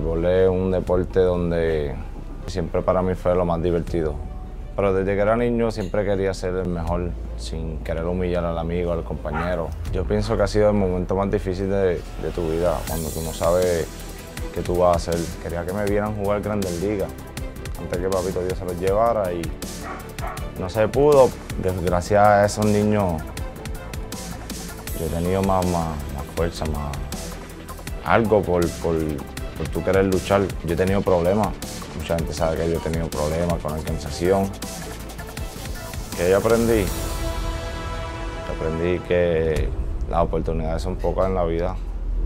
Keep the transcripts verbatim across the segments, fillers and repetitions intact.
béisbol es un deporte donde siempre para mí fue lo más divertido. Pero desde que era niño siempre quería ser el mejor, sin querer humillar al amigo, al compañero. Yo pienso que ha sido el momento más difícil de, de tu vida, cuando tú no sabes qué tú vas a hacer. Quería que me vieran jugar Grandes Ligas, antes que Papito Dios se los llevara y no se pudo. Gracias a esos niños yo he tenido más, más, más fuerza, más algo por, por, por tú querer luchar. Yo he tenido problemas. Mucha gente sabe que yo he tenido problemas con la organización. ¿Qué yo aprendí? Aprendí que las oportunidades son pocas en la vida.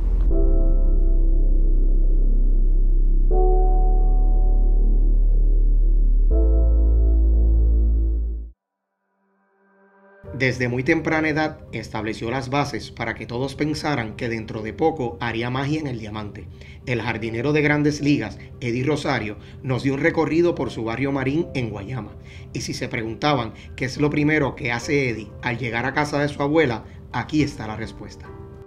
Desde muy temprana edad estableció las bases para que todos pensaran que dentro de poco haría magia en el diamante. El jardinero de Grandes Ligas, Eddie Rosario, nos dio un recorrido por su barrio Marín en Guayama. Y si se preguntaban qué es lo primero que hace Eddie al llegar a casa de su abuela, aquí está la respuesta.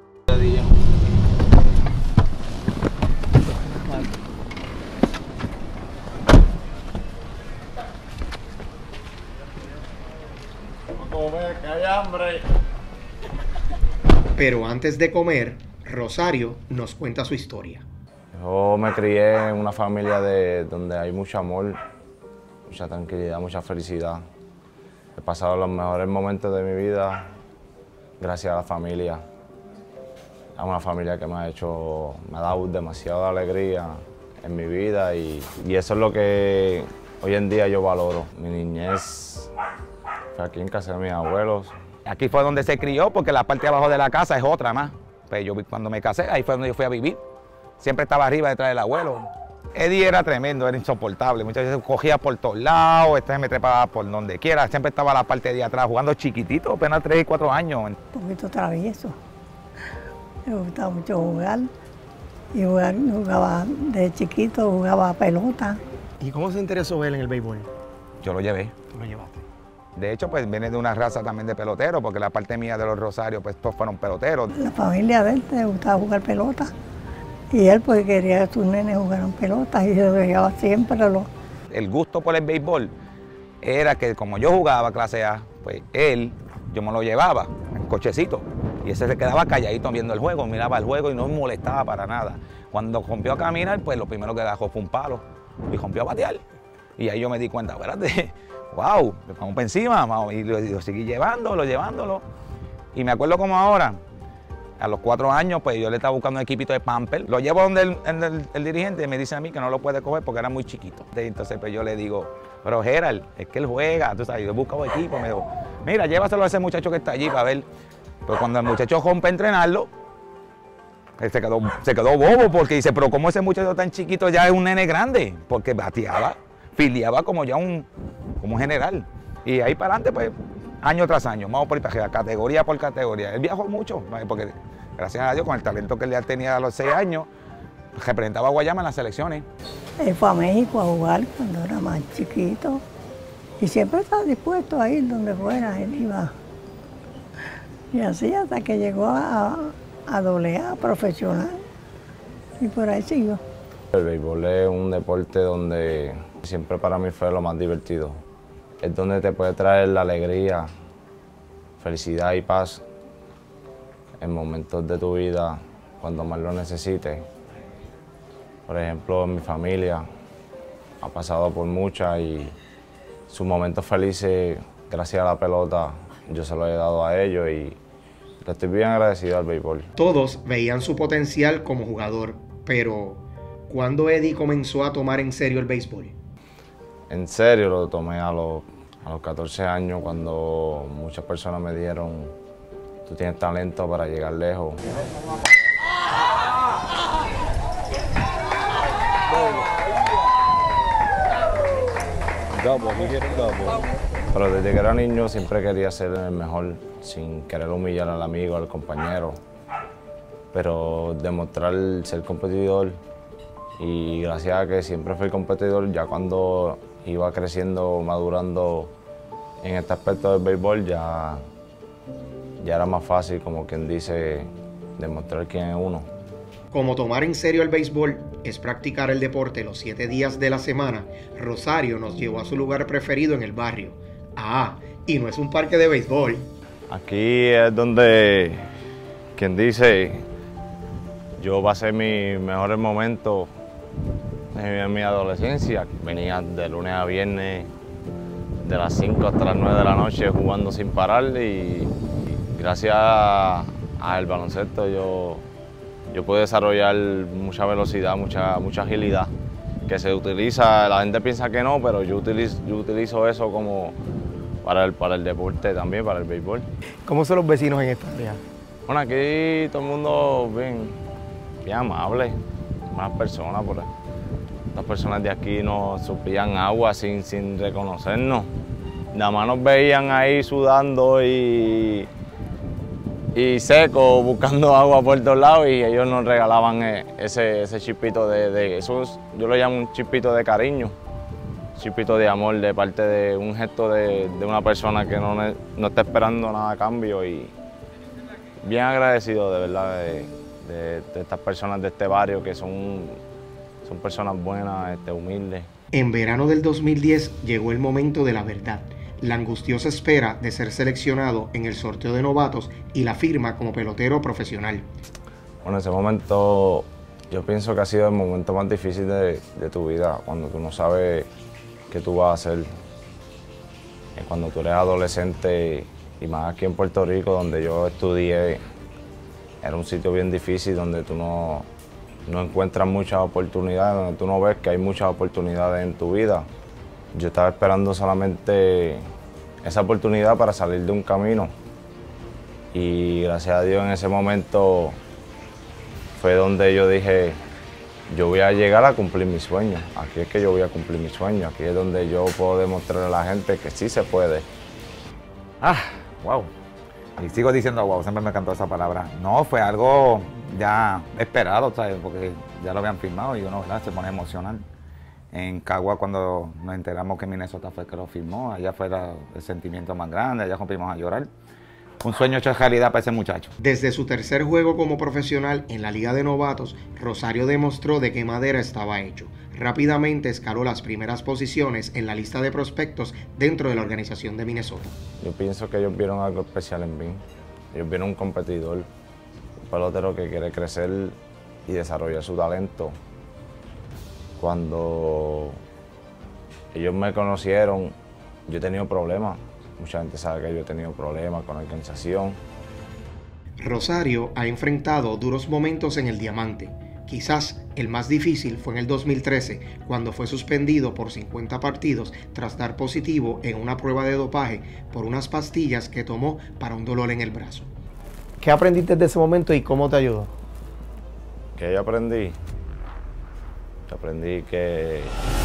Comer, que hay hambre. Pero antes de comer, Rosario nos cuenta su historia. Yo me crié en una familia de, donde hay mucho amor, mucha tranquilidad, mucha felicidad. He pasado los mejores momentos de mi vida gracias a la familia. Es una familia que me ha hecho, me ha dado demasiada alegría en mi vida y, y eso es lo que hoy en día yo valoro. Mi niñez fue aquí en casa de mis abuelos. Aquí fue donde se crió, porque la parte de abajo de la casa es otra más. Pues yo cuando me casé, ahí fue donde yo fui a vivir. Siempre estaba arriba detrás del abuelo. Eddie era tremendo, era insoportable. Muchas veces cogía por todos lados, este me trepaba por donde quiera. Siempre estaba la parte de atrás jugando chiquitito, apenas tres y cuatro años. Un poquito travieso. Me gustaba mucho jugar. Y jugar, jugaba de chiquito, jugaba pelota. ¿Y cómo se interesó él en el béisbol? Yo lo llevé. ¿Tú lo llevaste? De hecho, pues viene de una raza también de peloteros, porque la parte mía de los Rosarios, pues todos fueron peloteros. La familia de él le gustaba jugar pelota. Y él pues quería que sus nenes jugaran pelota y se lo llevaba siempre. Lo... El gusto por el béisbol era que como yo jugaba clase A, pues él, yo me lo llevaba en cochecito. Y ese se quedaba calladito viendo el juego, miraba el juego y no me molestaba para nada. Cuando rompió a caminar, pues lo primero que dejó fue un palo y rompió a batear. Y ahí yo me di cuenta, espérate, wow, vamos para encima, vamos. Y lo, lo seguí llevándolo, llevándolo. Y me acuerdo como ahora, a los cuatro años, pues yo le estaba buscando un equipito de pamper. Lo llevo donde el, el, el dirigente y me dice a mí que no lo puede coger porque era muy chiquito. Entonces pues yo le digo, pero Gerald, es que él juega, tú sabes, yo he buscado equipo. Me dijo, mira, llévaselo a ese muchacho que está allí para ver. Pero cuando el muchacho rompe a entrenarlo, él se quedó, se quedó bobo porque dice, pero ¿cómo ese muchacho tan chiquito ya es un nene grande? Porque bateaba, filiaba como ya un, como un general. Y ahí para adelante, pues, año tras año, vamos por ahí, categoría por categoría. Él viajó mucho, porque gracias a Dios, con el talento que él tenía a los seis años, representaba a Guayama en las selecciones. Él fue a México a jugar cuando era más chiquito y siempre estaba dispuesto a ir donde fuera, él iba. Y así hasta que llegó a, a doble A profesional y por ahí siguió. El béisbol es un deporte donde siempre para mí fue lo más divertido. Es donde te puede traer la alegría, felicidad y paz en momentos de tu vida cuando más lo necesites. Por ejemplo, mi familia ha pasado por muchas y sus momentos felices, gracias a la pelota, yo se los he dado a ellos y le estoy bien agradecido al béisbol. Todos veían su potencial como jugador, pero ¿cuándo Eddie comenzó a tomar en serio el béisbol? En serio lo tomé a los, a los catorce años, cuando muchas personas me dijeron, tú tienes talento para llegar lejos. Pero desde que era niño siempre quería ser el mejor, sin querer humillar al amigo, al compañero. Pero demostrar ser competidor, y gracias a que siempre fui competidor, ya cuando iba creciendo, madurando en este aspecto del béisbol, ya, ya era más fácil, como quien dice, demostrar quién es uno. Como tomar en serio el béisbol es practicar el deporte los siete días de la semana, Rosario nos llevó a su lugar preferido en el barrio. Ah, y no es un parque de béisbol. Aquí es donde, quien dice, yo pasé mis mejores momentos en mi adolescencia. Venía de lunes a viernes, de las cinco hasta las nueve de la noche jugando sin parar y gracias al baloncesto yo, yo pude desarrollar mucha velocidad, mucha, mucha agilidad que se utiliza, la gente piensa que no, pero yo utilizo, yo utilizo eso como para el, para el deporte también, para el béisbol. ¿Cómo son los vecinos en esta área? Bueno, aquí todo el mundo bien, bien amable, buenas personas. Por ahí. Las personas de aquí nos supían agua sin, sin reconocernos. Nada más nos veían ahí sudando y, y seco, buscando agua por todos lados y ellos nos regalaban ese, ese chipito de, de eso, es, yo lo llamo un chipito de cariño, un chipito de amor de parte de un gesto de, de una persona que no, no está esperando nada a cambio y bien agradecido de verdad de, de, de estas personas de este barrio que son Son personas buenas, este, humildes. En verano del dos mil diez llegó el momento de la verdad, la angustiosa espera de ser seleccionado en el sorteo de novatos y la firma como pelotero profesional. Bueno, ese momento yo pienso que ha sido el momento más difícil de, de tu vida, cuando tú no sabes qué tú vas a hacer. Cuando tú eres adolescente y más aquí en Puerto Rico, donde yo estudié, era un sitio bien difícil donde tú no... no encuentras muchas oportunidades, donde tú no ves que hay muchas oportunidades en tu vida. Yo estaba esperando solamente esa oportunidad para salir de un camino y gracias a Dios en ese momento fue donde yo dije, yo voy a llegar a cumplir mis sueños. Aquí es que yo voy a cumplir mis sueños, aquí es donde yo puedo demostrar a la gente que sí se puede. Ah, wow. Y sigo diciendo wow, siempre me encantó esa palabra. No, fue algo ya esperado, ¿sabes? Porque ya lo habían firmado y uno, ¿verdad?, se pone emocional. En Cagua, cuando nos enteramos que Minnesota fue que lo firmó, allá fue la, el sentimiento más grande, allá rompimos a llorar. Un sueño hecho realidad para ese muchacho. Desde su tercer juego como profesional en la Liga de Novatos, Rosario demostró de qué madera estaba hecho. Rápidamente escaló las primeras posiciones en la lista de prospectos dentro de la organización de Minnesota. Yo pienso que ellos vieron algo especial en mí. Ellos vieron un competidor, un pelotero que quiere crecer y desarrollar su talento. Cuando ellos me conocieron, yo he tenido problemas. Mucha gente sabe que yo he tenido problemas con la organización. Rosario ha enfrentado duros momentos en el Diamante. Quizás el más difícil fue en el dos mil trece, cuando fue suspendido por cincuenta partidos tras dar positivo en una prueba de dopaje por unas pastillas que tomó para un dolor en el brazo. ¿Qué aprendiste de ese momento y cómo te ayudó? ¿Qué yo aprendí? Yo aprendí que...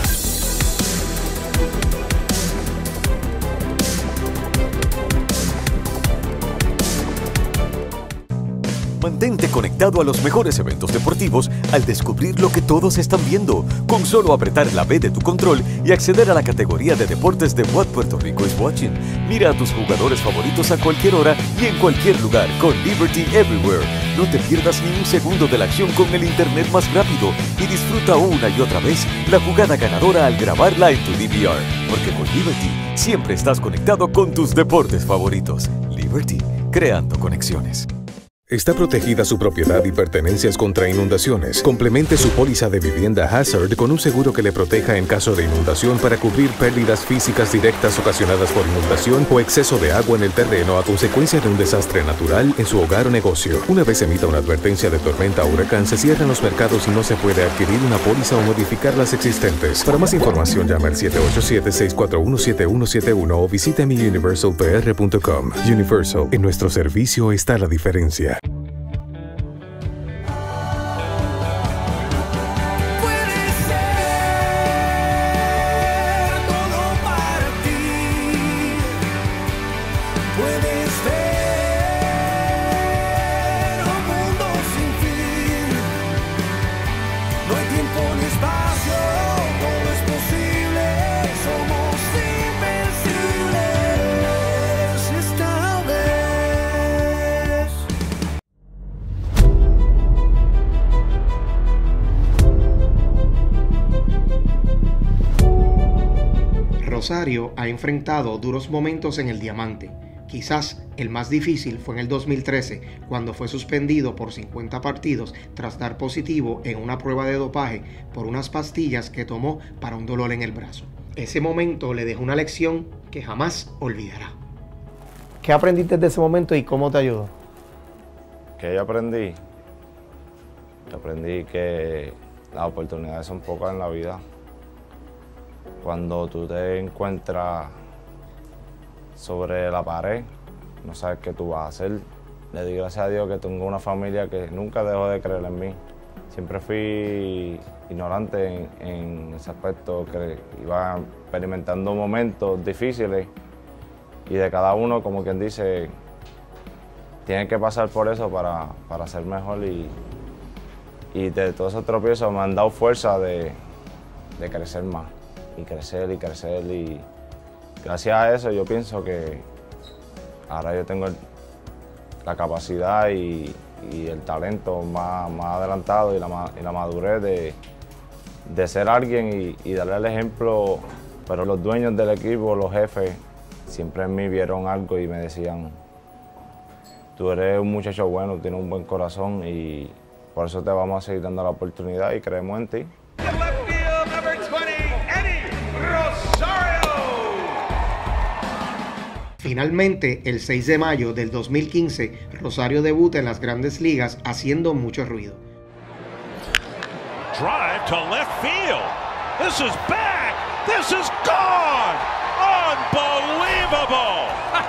Mantente conectado a los mejores eventos deportivos al descubrir lo que todos están viendo, con solo apretar la B de tu control y acceder a la categoría de deportes de What Puerto Rico is Watching. Mira a tus jugadores favoritos a cualquier hora y en cualquier lugar con Liberty Everywhere. No te pierdas ni un segundo de la acción con el internet más rápido y disfruta una y otra vez la jugada ganadora al grabarla en tu D V R. Porque con Liberty siempre estás conectado con tus deportes favoritos. Liberty, creando conexiones. Está protegida su propiedad y pertenencias contra inundaciones. Complemente su póliza de vivienda Hazard con un seguro que le proteja en caso de inundación para cubrir pérdidas físicas directas ocasionadas por inundación o exceso de agua en el terreno a consecuencia de un desastre natural en su hogar o negocio. Una vez emita una advertencia de tormenta o huracán, se cierran los mercados y no se puede adquirir una póliza o modificar las existentes. Para más información, llama al siete ocho siete, seis cuatro uno, siete uno siete uno o visite mi universal p r punto com. Universal, en nuestro servicio está la diferencia. Rosario ha enfrentado duros momentos en el Diamante. Quizás el más difícil fue en el dos mil trece, cuando fue suspendido por cincuenta partidos tras dar positivo en una prueba de dopaje por unas pastillas que tomó para un dolor en el brazo. Ese momento le dejó una lección que jamás olvidará. ¿Qué aprendiste de ese momento y cómo te ayudó? ¿Qué yo aprendí? Yo aprendí que las oportunidades son pocas en la vida. Cuando tú te encuentras sobre la pared, no sabes qué tú vas a hacer. Le doy gracias a Dios que tengo una familia que nunca dejó de creer en mí. Siempre fui ignorante en, en ese aspecto, que iba experimentando momentos difíciles y de cada uno, como quien dice, tiene que pasar por eso para, para ser mejor, y, y de todos esos tropiezos me han dado fuerza de, de crecer más, y crecer y crecer, y gracias a eso yo pienso que ahora yo tengo el, la capacidad y, y el talento más, más adelantado y la, y la madurez de, de ser alguien y, y darle el ejemplo. Pero los dueños del equipo, los jefes, siempre en mí vieron algo y me decían: tú eres un muchacho bueno, tienes un buen corazón y por eso te vamos a seguir dando la oportunidad y creemos en ti. Finalmente, el seis de mayo del dos mil quince, Rosario debuta en las Grandes Ligas haciendo mucho ruido. Drive to left field. This is back. This is gone. Unbelievable.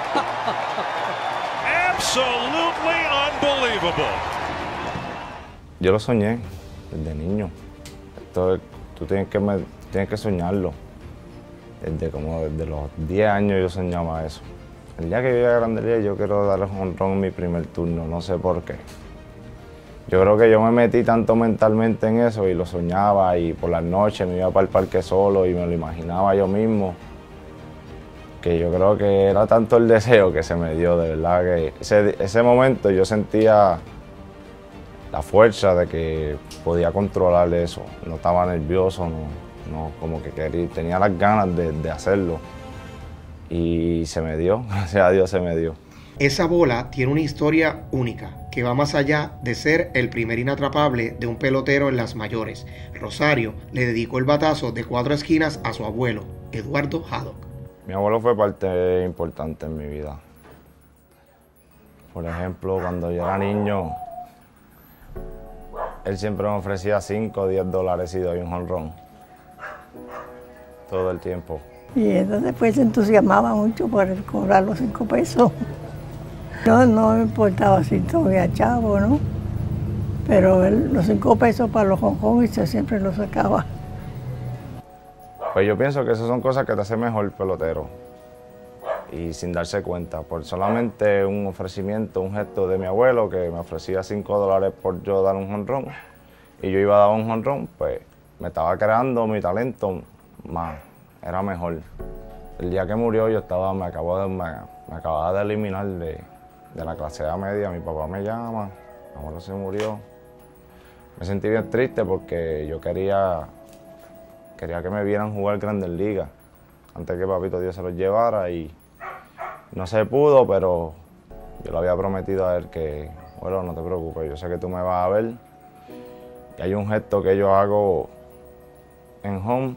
Absolutely unbelievable. Yo lo soñé desde niño. Esto es, tú tienes que, me, tienes que soñarlo. Desde como desde los diez años yo soñaba eso. El día que llegue a Grandes Ligas yo quiero darle un jonrón en mi primer turno, no sé por qué. Yo creo que yo me metí tanto mentalmente en eso y lo soñaba, y por las noches me iba para el parque solo y me lo imaginaba yo mismo, que yo creo que era tanto el deseo que se me dio, de verdad que ese, ese momento yo sentía la fuerza de que podía controlar eso, no estaba nervioso, no, no como que quería, tenía las ganas de, de hacerlo. Y se me dio, gracias a Dios se me dio. Esa bola tiene una historia única, que va más allá de ser el primer inatrapable de un pelotero en las mayores. Rosario le dedicó el batazo de cuatro esquinas a su abuelo, Eduardo Haddock. Mi abuelo fue parte importante en mi vida. Por ejemplo, cuando yo era niño, él siempre me ofrecía cinco o diez dólares y doy un jonrón. Todo el tiempo. Y entonces pues se entusiasmaba mucho por cobrar los cinco pesos. No, no me importaba si todavía chavo, ¿no? Pero él, los cinco pesos para los jonjones siempre los sacaba. Pues yo pienso que esas son cosas que te hacen mejor pelotero. Y sin darse cuenta, por solamente un ofrecimiento, un gesto de mi abuelo que me ofrecía cinco dólares por yo dar un jonrón, y yo iba a dar un jonrón, pues me estaba creando mi talento más. Era mejor. El día que murió yo estaba, me, acabo de, me, me acababa de eliminar de, de la clase A media. Mi papá me llama, mi abuelo se murió. Me sentí bien triste porque yo quería, quería que me vieran jugar Grandes Ligas antes que papito Dios se los llevara, y no se pudo, pero yo le había prometido a él que, bueno, no te preocupes, yo sé que tú me vas a ver. Y hay un gesto que yo hago en home,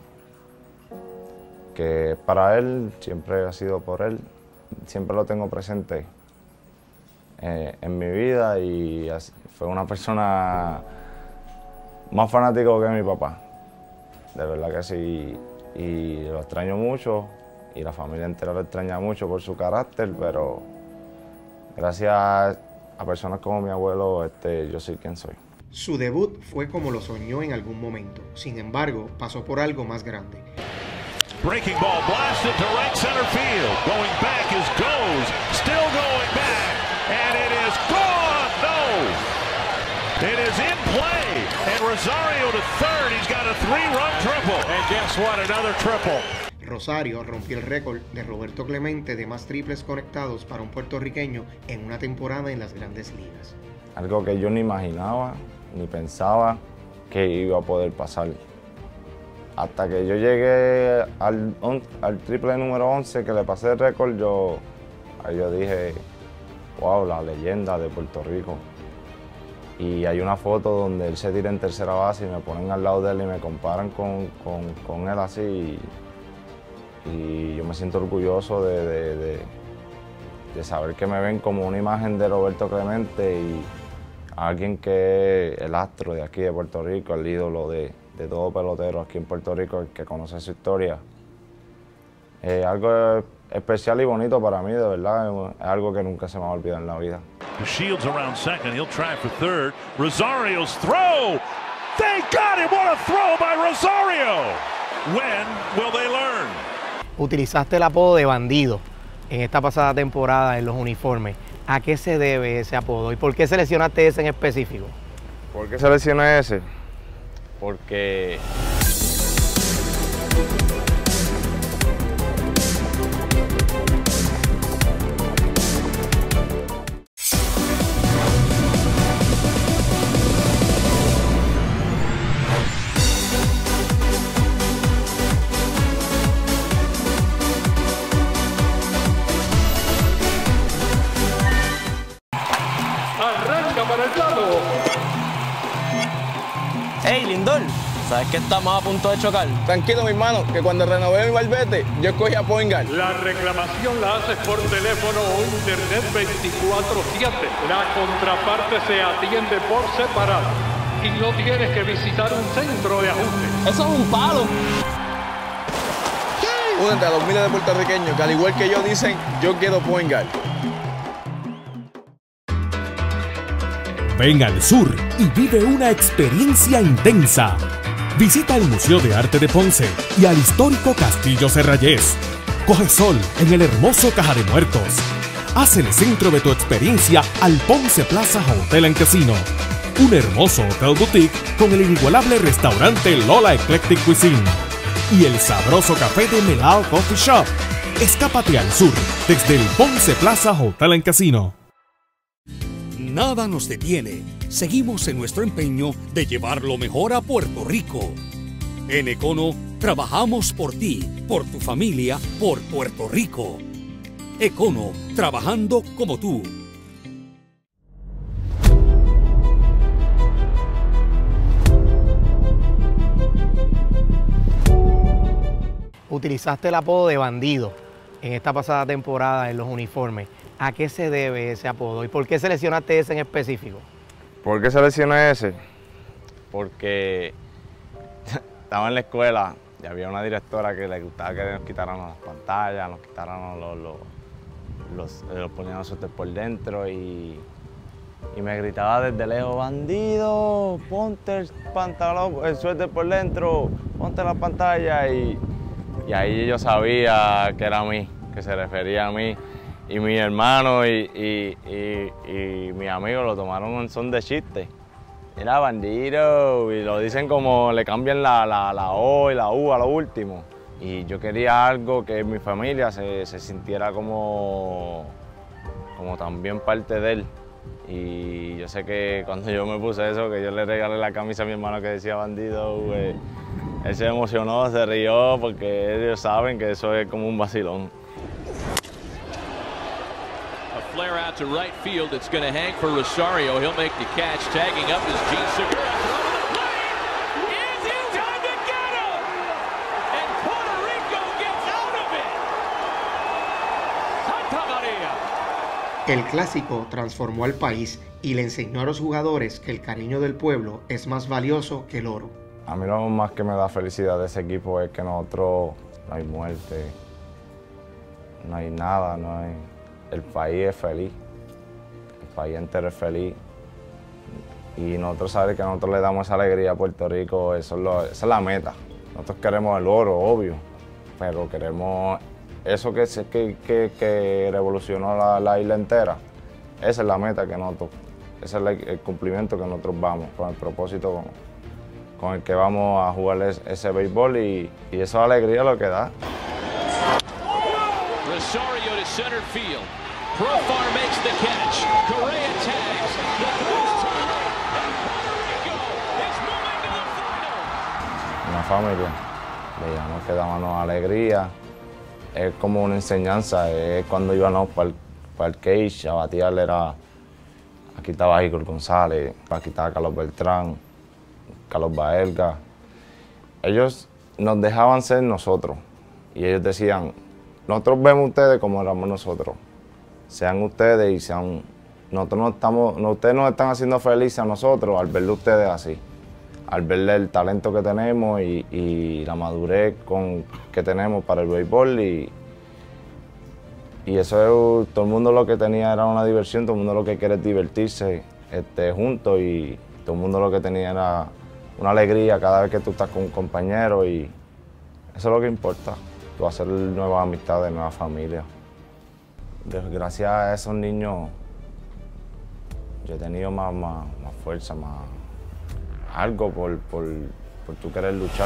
que para él, siempre ha sido por él, siempre lo tengo presente eh, en mi vida, y así, fue una persona más fanático que mi papá, de verdad que sí, y lo extraño mucho, y la familia entera lo extraña mucho por su carácter, pero gracias a personas como mi abuelo, este, yo soy quien soy. Su debut fue como lo soñó en algún momento, sin embargo, pasó por algo más grande. Breaking ball blasted to right center field. Going back is goes. Still going back. And it is gone. No. It is in play. And Rosario to third. He's got a three-run triple. And guess what? Another triple. Rosario rompió el récord de Roberto Clemente de más triples conectados para un puertorriqueño en una temporada en las Grandes Ligas. Algo que yo ni imaginaba, ni pensaba que iba a poder pasar. hasta que yo llegué al, al triple número once, que le pasé el récord, yo, ahí yo dije, wow, la leyenda de Puerto Rico. Y hay una foto donde él se tira en tercera base y me ponen al lado de él y me comparan con, con, con él así. Y, y yo me siento orgulloso de, de, de, de saber que me ven como una imagen de Roberto Clemente y alguien que es el astro de aquí de Puerto Rico, el ídolo de, de todo pelotero aquí en Puerto Rico, el que conoce su historia. Es algo especial y bonito para mí, de verdad, es algo que nunca se me va a olvidar en la vida. Shields around second, he'll try for third. Rosario's throw! They got him! What a throw by Rosario! When will they learn? Utilizaste el apodo de bandido en esta pasada temporada en los uniformes. ¿A qué se debe ese apodo y por qué seleccionaste ese en específico? ¿Por qué seleccioné ese? Porque para el lado. Hey, Lindor, ¿sabes que estamos a punto de chocar? Tranquilo, mi hermano, que cuando renové mi barbete, yo escogí a Point Guard. La reclamación la haces por teléfono o internet veinticuatro siete. La contraparte se atiende por separado y no tienes que visitar un centro de ajuste. ¡Eso es un palo! Únete a los miles de puertorriqueños que al igual que yo dicen, yo quiero Point Guard. Ven al sur y vive una experiencia intensa. Visita el Museo de Arte de Ponce y al histórico Castillo Serrayés. Coge sol en el hermoso Caja de Muertos. Haz el centro de tu experiencia al Ponce Plaza Hotel and Casino. Un hermoso hotel boutique con el inigualable restaurante Lola Eclectic Cuisine. Y el sabroso café de Melao Coffee Shop. Escápate al sur desde el Ponce Plaza Hotel and Casino. Nada nos detiene. Seguimos en nuestro empeño de llevar lo mejor a Puerto Rico. En Econo trabajamos por ti, por tu familia, por Puerto Rico. Econo, trabajando como tú. Utilizaste el apodo de bandido en esta pasada temporada en los uniformes. ¿A qué se debe ese apodo y por qué seleccionaste ese en específico? ¿Por qué seleccioné ese? Porque estaba en la escuela y había una directora que le gustaba que nos quitaran las pantallas, nos quitaran los, los, los, los ponían los suéteres por dentro y, y me gritaba desde lejos, bandido, ponte el pantalón, el suéter por dentro, ponte la pantalla y, y ahí yo sabía que era a mí, que se refería a mí. Y mi hermano y, y, y, y mi amigo lo tomaron en son de chiste. Era bandido, y lo dicen como le cambian la, la, la O y la U a lo último. Y yo quería algo que mi familia se, se sintiera como, como también parte de él. Y yo sé que cuando yo me puse eso, que yo le regalé la camisa a mi hermano que decía bandido, pues, él se emocionó, se rió, porque ellos saben que eso es como un vacilón. Flare out to right field. It's going to hang for Rosario. He'll make the catch, tagging up his Gene Segura. Is it time to get him? And Puerto Rico gets out of it. Santa Maria. El clásico transformó al país y le enseñó a los jugadores que el cariño del pueblo es más valioso que el oro. A mí lo más que me da felicidad de ese equipo es que nosotros no hay muerte, no hay nada, no hay... El país es feliz, el país entero es feliz y nosotros sabemos que nosotros le damos esa alegría a Puerto Rico, eso es lo, esa es la meta. Nosotros queremos el oro, obvio, pero queremos eso que, que, que, que revolucionó la, la isla entera. Esa es la meta que nosotros, ese es el, el cumplimiento que nosotros vamos, con el propósito con, con el que vamos a jugar ese, ese béisbol y, y esa alegría lo que da. Rosario to center field. Profar makes the catch. Correa tags. The throws turn. And Puerto Rico is moving to the final. Una familia. veíamos que dábamos alegría. Es como una enseñanza, es cuando íbamos para el, para el cage a batear, era, aquí estaba Igor González, aquí estaba Carlos Beltrán, Carlos Baelga. Ellos nos dejaban ser nosotros y ellos decían, nosotros vemos a ustedes como éramos nosotros, sean ustedes y sean, nosotros no estamos, no, ustedes nos están haciendo felices a nosotros al verlo ustedes así, al verle el talento que tenemos y, y la madurez con, que tenemos para el béisbol y, y eso es, todo el mundo lo que tenía era una diversión, todo el mundo lo que quiere es divertirse este, juntos y todo el mundo lo que tenía era una alegría cada vez que tú estás con un compañero y eso es lo que importa, tú hacer nuevas amistades, nuevas familias. Gracias a esos niños yo he tenido más, más, más fuerza, más algo por, por, por tú querer luchar.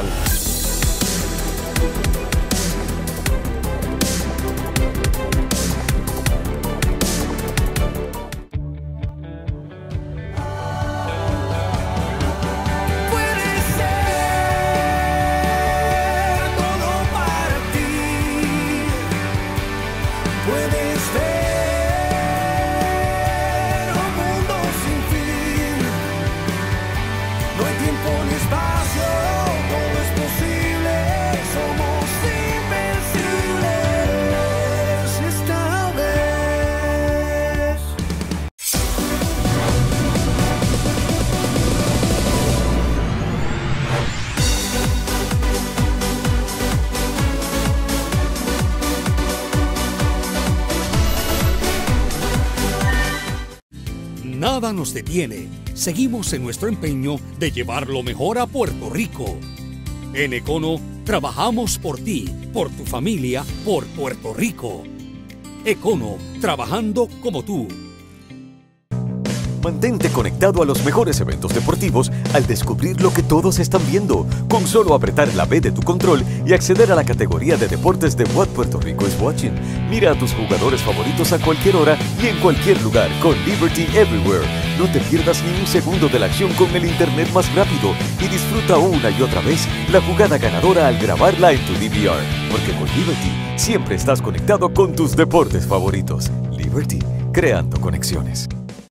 Nada nos detiene. Seguimos en nuestro empeño de llevar lo mejor a Puerto Rico. En Econo trabajamos por ti, por tu familia, por Puerto Rico. Econo, trabajando como tú. Mantente conectado a los mejores eventos deportivos al descubrir lo que todos están viendo, con solo apretar la B de tu control y acceder a la categoría de deportes de What Puerto Rico is Watching. Mira a tus jugadores favoritos a cualquier hora y en cualquier lugar con Liberty Everywhere. No te pierdas ni un segundo de la acción con el internet más rápido y disfruta una y otra vez la jugada ganadora al grabarla en tu D V R. Porque con Liberty siempre estás conectado con tus deportes favoritos. Liberty, creando conexiones.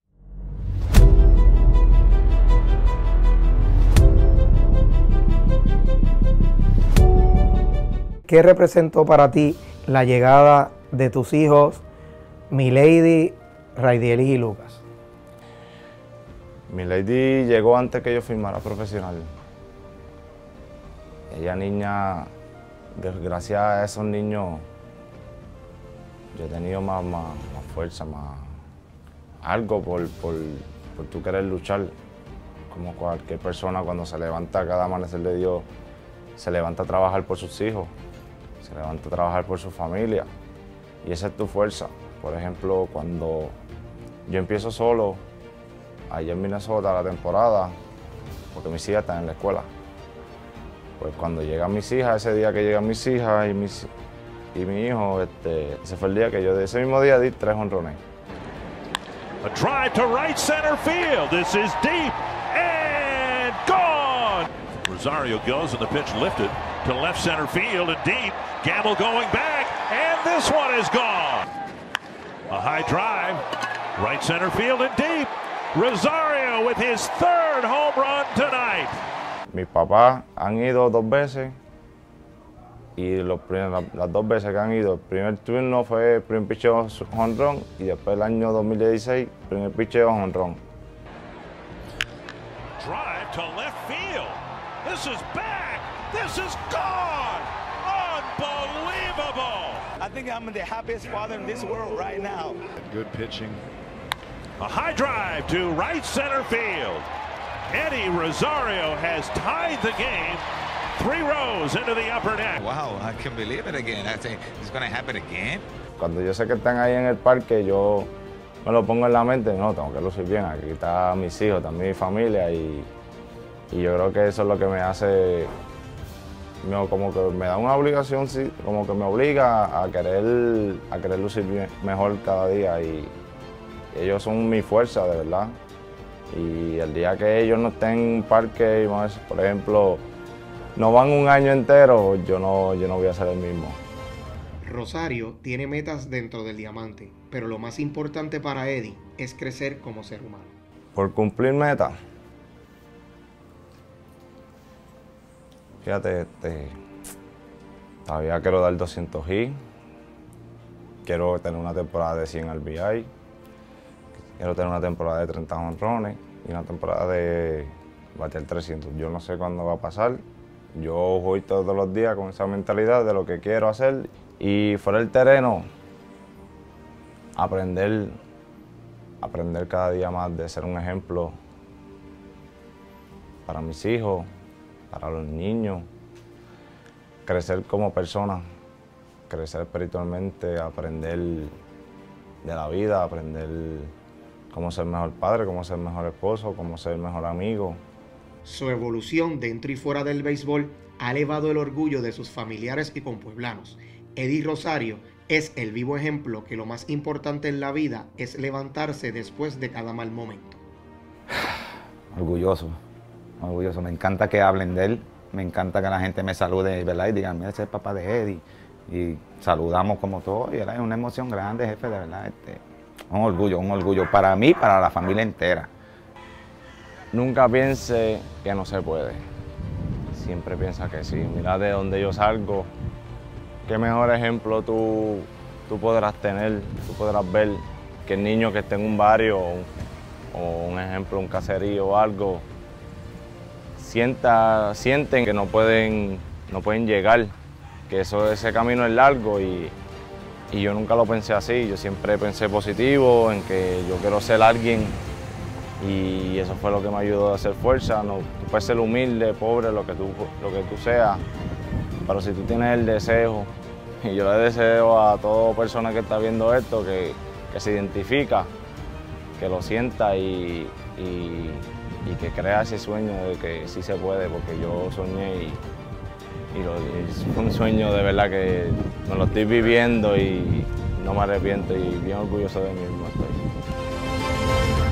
¿Qué representó para ti la llegada de tus hijos, Milady, Raidielis y Lucas? Milady llegó antes que yo firmara profesional. Ella niña, gracias a esos niños, yo he tenido más, más, más fuerza, más algo por, por, por tú querer luchar. Como cualquier persona cuando se levanta cada amanecer de Dios, se levanta a trabajar por sus hijos. Se levanta a trabajar por su familia y esa es tu fuerza. Por ejemplo, cuando yo empiezo solo, allá en Minnesota la temporada, porque mis hijas están en la escuela, pues cuando llegan mis hijas, ese día que llegan mis hijas y, mis, y mi hijo, este, ese fue el día que yo, de ese mismo día, di tres jonrones. A drive to right center field. This is deep and gone. Rosario goes and the pitch lifted to left center field and deep. Gamble going back, and this one is gone. A high drive, right center field and deep. Rosario with his third home run tonight. Mis papás han ido dos veces y los primeros, las dos veces que han ido, el primer turno fue el primer picheo jonrón y después el año dos mil dieciséis, primer picheo jonrón. Drive to left field. This is back. This is gone. Unbelievable. I think I'm the happiest father in this world right now. Good pitching. A high drive to right center field. Eddie Rosario has tied the game. Three rows into the upper deck. Wow, I can believe it again. I think it's going to happen again. Cuando yo sé que están ahí en el parque, yo me lo pongo en la mente, no, tengo que lucir bien. Aquí están mis hijos, también mi familia y, y yo creo que eso es lo que me hace, como que me da una obligación, sí, como que me obliga a querer, a querer lucir bien, mejor cada día y ellos son mi fuerza, de verdad. Y el día que ellos no estén en un parque, por ejemplo, no van un año entero, yo no, yo no voy a ser el mismo. Rosario tiene metas dentro del diamante, pero lo más importante para Eddie es crecer como ser humano. Por cumplir metas, fíjate, este, todavía quiero dar doscientos hits, quiero tener una temporada de cien R B I, quiero tener una temporada de treinta jonrones y una temporada de batear trescientos. Yo no sé cuándo va a pasar, yo voy todos los días con esa mentalidad de lo que quiero hacer. Y fuera del terreno, aprender, aprender cada día más de ser un ejemplo para mis hijos, para los niños, crecer como persona, crecer espiritualmente, aprender de la vida, aprender cómo ser mejor padre, cómo ser mejor esposo, cómo ser mejor amigo. Su evolución dentro y fuera del béisbol ha elevado el orgullo de sus familiares y compueblanos. Eddie Rosario es el vivo ejemplo que lo más importante en la vida es levantarse después de cada mal momento. Orgulloso, orgulloso. Me encanta que hablen de él, me encanta que la gente me salude, ¿verdad? Y digan, mira, ese es el papá de Eddie. Y saludamos como todos, y ¿verdad? Es una emoción grande, jefe, de verdad. Este, un orgullo, un orgullo para mí, para la familia entera. Nunca piense que no se puede. Siempre piensa que sí. Mira de donde yo salgo. ¿Qué mejor ejemplo tú, tú podrás tener, tú podrás ver que el niño que esté en un barrio o, o un ejemplo, un caserío o algo, sienta, sienten que no pueden, no pueden llegar, que eso, ese camino es largo y, y yo nunca lo pensé así, yo siempre pensé positivo, en que yo quiero ser alguien y eso fue lo que me ayudó a hacer fuerza. No, tú puedes ser humilde, pobre, lo que tú, lo que tú seas. Pero si tú tienes el deseo, y yo le deseo a toda persona que está viendo esto que, que se identifica, que lo sienta y, y, y que crea ese sueño de que sí se puede, porque yo soñé y, y, lo, y es un sueño de verdad que me lo estoy viviendo y no me arrepiento y bien orgulloso de mí mismo estoy.